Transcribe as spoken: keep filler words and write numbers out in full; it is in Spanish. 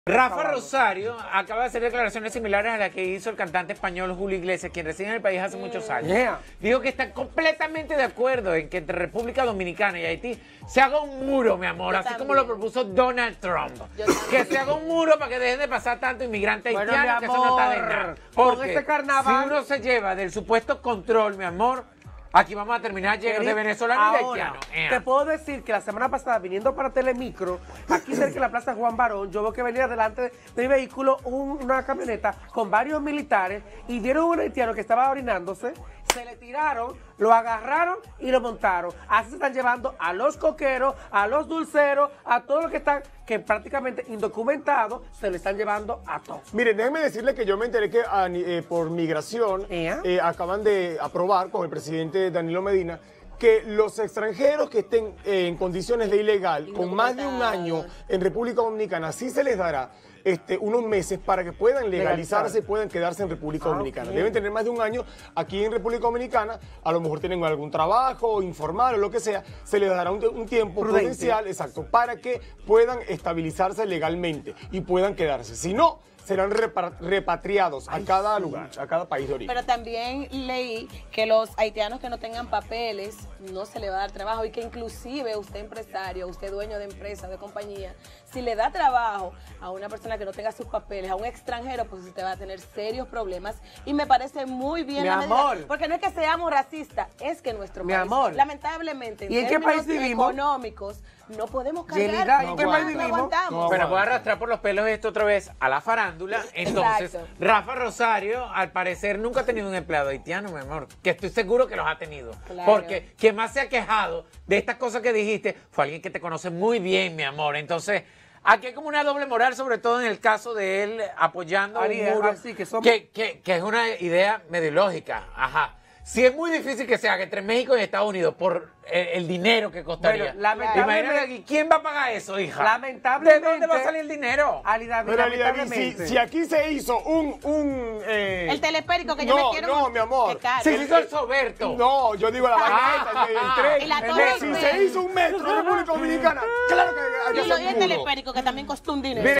Rafa Rosario acaba de hacer declaraciones similares a las que hizo el cantante español Julio Iglesias, quien reside en el país hace muchos años. Yeah. Dijo que está completamente de acuerdo en que entre República Dominicana y Haití se haga un muro, mi amor, Yo así también. como lo propuso Donald Trump. Que se haga un muro para que dejen de pasar tanto inmigrante Bueno, haitiano, mi que eso no está de amor, nada. con Porque este carnaval- si uno se lleva del supuesto control, mi amor, aquí vamos a terminar llenos de venezolanos y Ahora, haitianos. Ea. te puedo decir que la semana pasada, viniendo para Telemicro, aquí cerca de la Plaza Juan Barón, yo veo que venía delante de mi vehículo un- una camioneta con varios militares y vieron un haitiano que estaba orinándose, se le tiraron, lo agarraron y lo montaron. Así se están llevando a los coqueros, a los dulceros, a todos los que están, que prácticamente indocumentados, se lo están llevando a todos. Miren, déjenme decirle que yo me enteré que a ni- eh, por migración ¿Ea? eh, acaban de aprobar con el presidente Danilo Medina que los extranjeros que estén eh, en condiciones de ilegal con más de un año en República Dominicana, sí se les dará este, unos meses para que puedan legalizarse y puedan quedarse en República Ah, Dominicana. ok. Deben tener más de un año aquí en República Dominicana, a lo mejor tienen algún trabajo informal o lo que sea, se les dará un, un tiempo Prudente. prudencial, exacto, para que puedan estabilizarse legalmente y puedan quedarse. Si no, serán repa- repatriados a cada lugar, a cada país de origen. Pero también leí que los haitianos que no tengan papeles no se le va a dar trabajo y que inclusive usted empresario, usted dueño de empresa, de compañía, si le da trabajo a una persona que no tenga sus papeles, a un extranjero, pues usted va a tener serios problemas y me parece muy bien Mi la medida, amor. porque no es que seamos racistas, es que nuestro Mi país, amor. lamentablemente, en ¿Y en qué términos país vivimos? económicos, no podemos cargar. Yelida, ¿en no qué país aguanta, vivimos? no aguantamos. No. Bueno, voy a arrastrar por los pelos esto otra vez a la farándula. Entonces, Exacto. Rafa Rosario, al parecer, nunca ha tenido un empleado haitiano, mi amor. Que estoy seguro que los ha tenido. Claro. Porque quien más se ha quejado de estas cosas que dijiste fue alguien que te conoce muy bien, mi amor. Entonces, aquí hay como una doble moral, sobre todo en el caso de él apoyando Ariel, un muro. así que somos- que, que- que es una idea medio ilógica. Ajá. Si es muy difícil que se haga entre México y Estados Unidos por el, el dinero que costaría. Bueno, lamentablemente- Imagínate aquí, ¿quién va a pagar eso, hija? Lamentablemente- ¿De dónde va a salir el dinero? Ali David, Pero, Ali David, lamentablemente. si, si aquí se hizo un... un eh, El teleférico que yo no, me quiero... No, mi amor. que caro. Se hizo el Soberto. No, yo digo la vaina esta, el, el tren. Y la El- Torre si Eiffel. se hizo un metro en República Dominicana, claro que hay que Y, lo- hacer y el un muro. teleférico que también costó un dinero.